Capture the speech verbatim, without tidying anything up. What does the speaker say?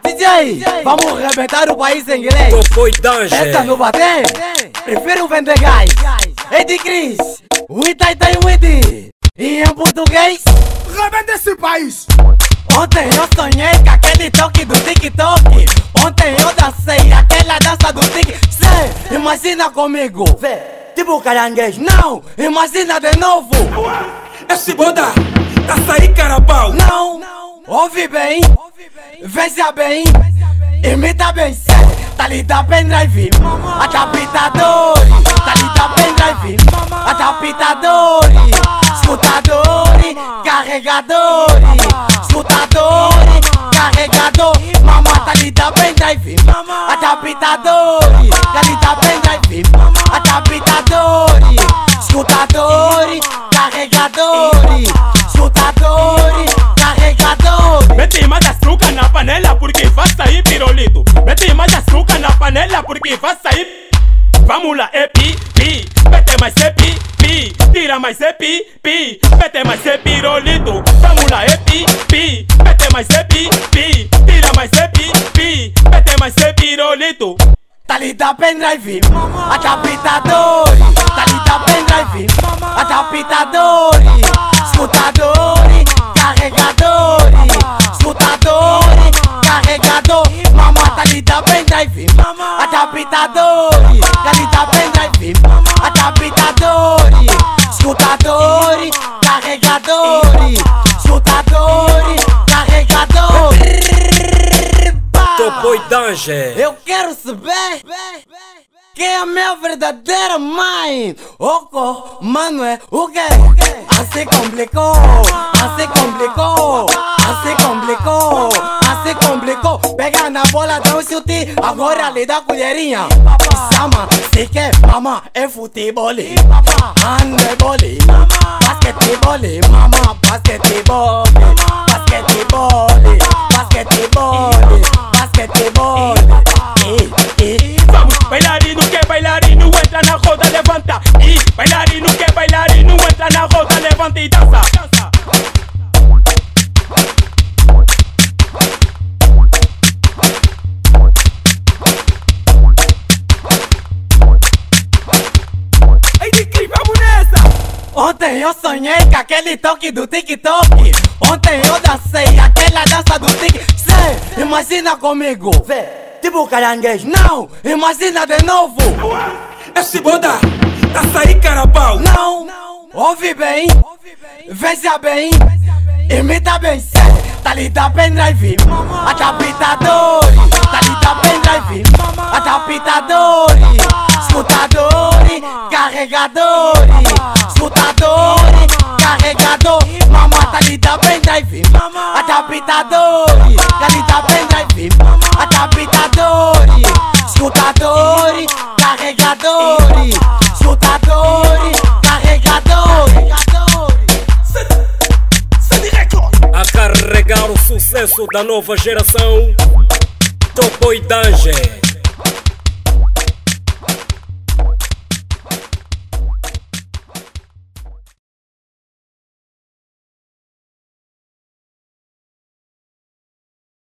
D J, vamos arrebentar o país em inglês. Tô foi danger. Essa não bater, prefiro vender gás. Eddie Chris, we tai tai with. E em português, rebenta esse país. Ontem eu sonhei com aquele toque do TikTok. Ontem eu dancei aquela dança do TikTok. Cê, imagina comigo, vê, tipo caranguejo. Não, imagina de novo. Esse boda, tá saí carapau. Não, ouve bem, veja bem, imita bem. Cê, Thalita pendrive, adaptadores. Thalita pendrive, adaptadores. Escutadores, carregadores. Escutadores, carregador. Mama, Thalita pendrive, adaptadores. Thalita pendrive, adaptadores. Escutadores, carregadores. Escutadores, carregadores. Mete mais açúcar na panela porque vai sair pirulito. Mete mais açúcar na panela porque vai sair. Vamos lá, é pi, pi. Mete mais é pi, pi. Tira mais é pi, pi. Mete mais é pirulito. Vamos lá, é pi, pi. Mete mais é pi, pi. Tira mais é pi, pi. Mete mais é pirulito. Thalita pendrive, adaptadores. Thalita pendrive, adaptadores. Escutadores, carregadores. Escutadores, carregador. Mama, Thalita pendrive, adaptadores. Thalita pendrive, adaptadores. Escutadores, carregadores. Escutadores, carregadores. Tô foi danger. Eu quero saber quem é a minha verdadeira mãe. Oco, mano, é o quê? Assim complicou, assim complicou, assim complicou, assim complicou. Pega na bola, dá um chute, agora lhe dá colherinha. Chama, se quer, mama, é futebol. Handebol, basquetebol, mama, basquetebol, basquetebol, basquetebol, basquetebol. Vamos, bailarino que bailarino entra na roda, levanta. E bailarino que bailarino entra na roda, levanta e dança. Ontem eu sonhei com aquele toque do TikTok. Ontem eu dancei aquela dança do TikTok. Cê, imagina comigo, vê, tipo caranguejo. Não, imagina de novo. Esse boda, tá saí carapau. Não, ouve bem, veja bem, imita bem. Cê, Thalita pendrive, adaptadores. Thalita pendrive, adaptadores. Escutadores, carregadores. Escutadores, carregador. Mama, Thalita pendrive, adaptadores. Thalita pendrive, adaptadores. Escutadores, carregadores. Escutadores, carregadores. A carregar o sucesso da nova geração. Tô foi danger.